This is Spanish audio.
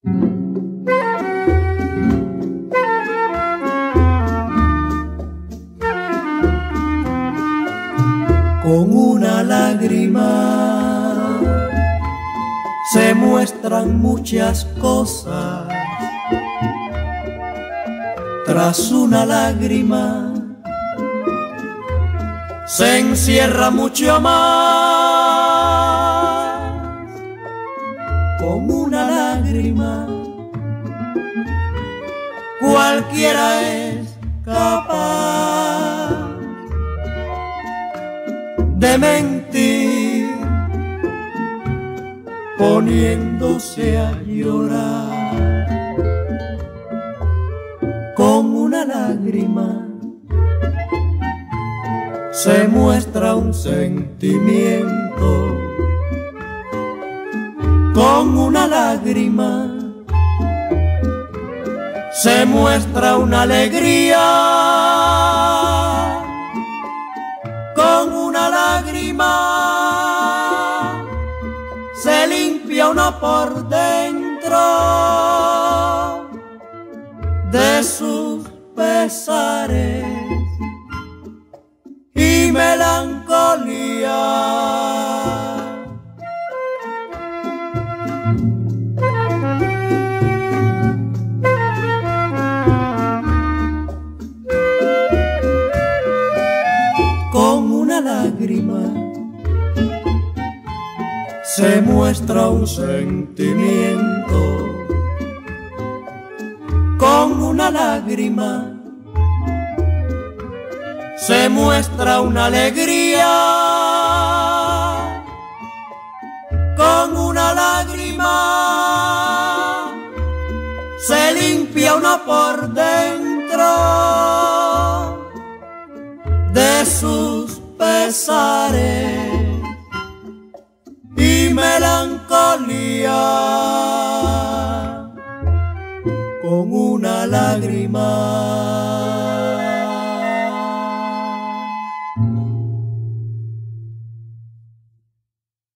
Con una lágrima se muestran muchas cosas. Tras una lágrima se encierra mucho más. Con una lágrima cualquiera es capaz de mentir, poniéndose a llorar. Con una lágrima se muestra un sentimiento. Con una lágrima se muestra una alegría. Con una lágrima se limpia uno por dentro de sus pesares y melancolía. Con una lágrima se muestra un sentimiento. Con una lágrima se muestra una alegría. Con una lágrima se limpia uno por dentro de sus pesares y melancolía. Con una lágrima